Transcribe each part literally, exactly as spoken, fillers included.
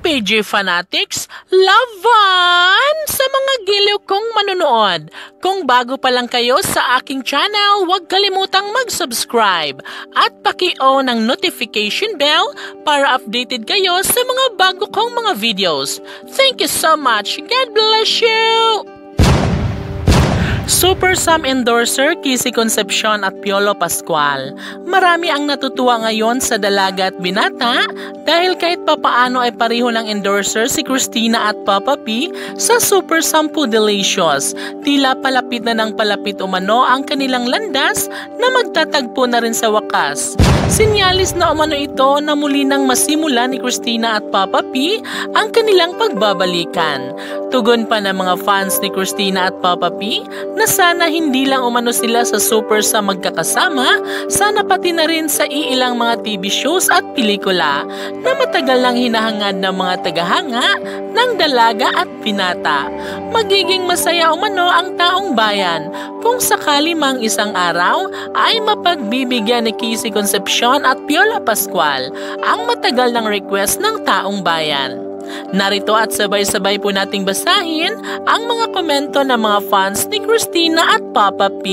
P J Fanatics, laban sa mga giliw kong manonood. Kung bago pa lang kayo sa aking channel, huwag kalimutang mag-subscribe at paki-on ang notification bell para updated kayo sa mga bago kong mga videos. Thank you so much. God bless you! Super Sam endorser Kissy Concepcion at Piolo Pascual. Marami ang natutuwa ngayon sa Dalaga at Binata dahil kahit papaano ay pareho ng endorser si Christina at Papa P sa Super Sampu Delicious. Tila palapit na ng palapit umano ang kanilang landas na magtatagpo na rin sa wakas. Sinyalis na umano ito na muli nang masimula ni Christina at Papa P ang kanilang pagbabalikan. Tugon pa ng mga fans ni Christina at Papa P na sana hindi lang umano sila sa Super Sam magkakasama, sana pati na rin sa iilang mga T V shows at pelikula na matagal nang hinahangad ng mga tagahanga ng Dalaga at Binata. Magiging masaya umano ang taong bayan kung sakali mang isang araw ay mapagbibigyan ni Kissy Concepcion at Piolo Pascual ang matagal ng request ng taong bayan. Narito at sabay-sabay po nating basahin ang mga komento ng mga fans ni Christina at Papa P.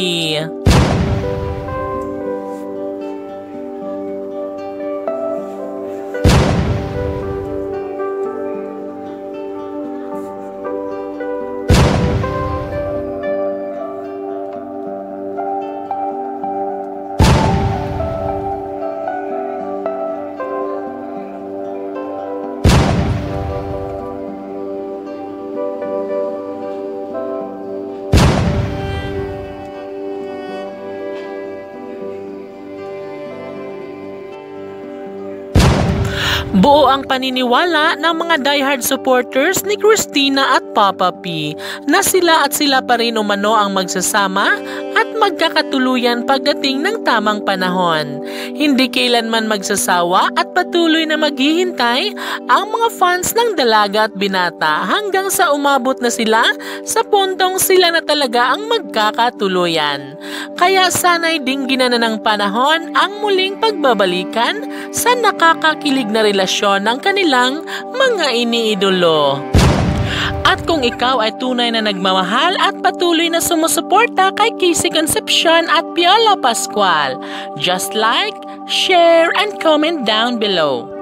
Buo ang paniniwala ng mga diehard supporters ni Christina at Papa P na sila at sila pa rin umano ang magsasama at magkakatuluyan pagdating ng tamang panahon. Hindi kailanman magsasawa at patuloy na maghihintay ang mga fans ng Dalaga at Binata hanggang sa umabot na sila sa puntong sila na talaga ang magkakatuluyan. Kaya sana'y dingginan na ng panahon ang muling pagbabalikan sa nakakakilig na relasyon ng kanilang mga iniidolo. At kung ikaw ay tunay na nagmamahal at patuloy na sumusuporta kay Kissy Concepcion at Piolo Pascual, just like, share, and comment down below.